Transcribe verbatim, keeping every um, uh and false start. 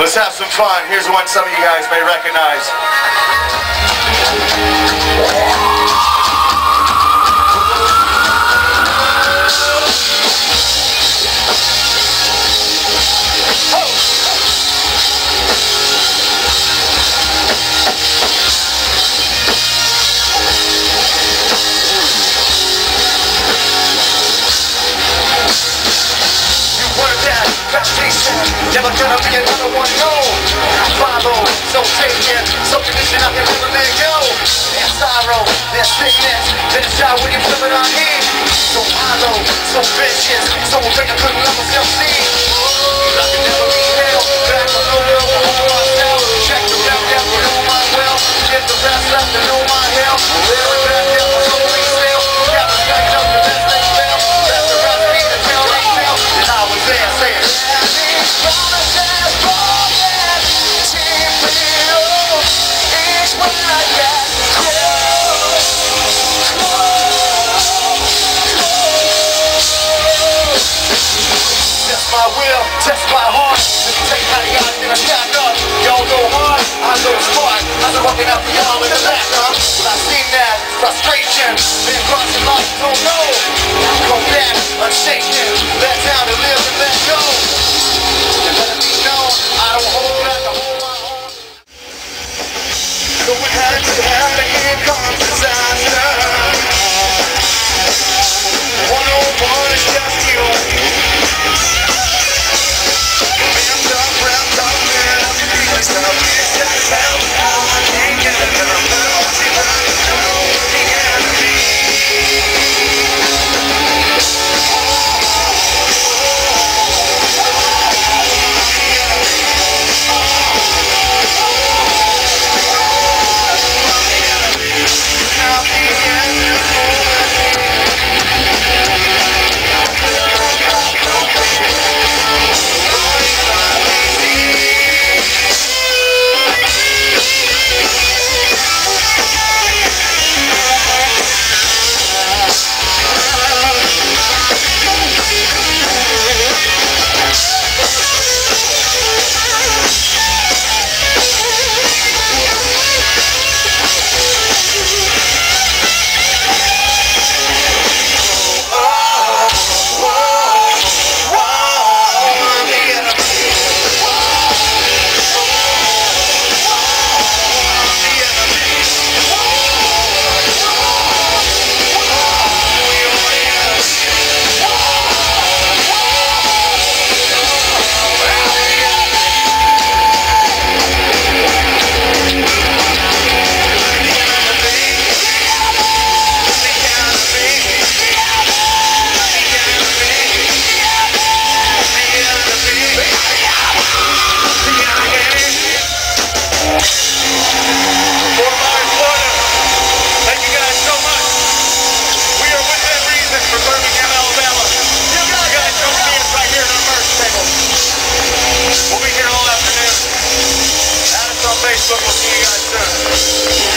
Let's have some fun. Here's one some of you guys may recognize. Never gonna be another one, no. I follow, so taken, so conditioned I can never let go. There's sorrow, there's sickness, there's joy when you flip it on me. So hollow, so vicious, so afraid I couldn't let myself see. I can never be held, back on the real, hold myself. Check the rep, yeah, you know my well. Get the rest left to know my hell. There and back, yeah, my soul ain't sale. Got the strength up, the best they fell. Left the rest, me to tell they fell. And I was there, saying, my will, test my heart. Take how you got it, then I shot up. Y'all go hard, I go smart. I was walking out for y'all in the back, huh? Well, I seen that frustration. Been crossing life, don't know. Come back, unshaken. Let down to live and let go. And let it be known, I don't hold back, I hold my own. So it had to happen, here comes disaster. one oh one is just you. Facebook, we'll see you guys soon.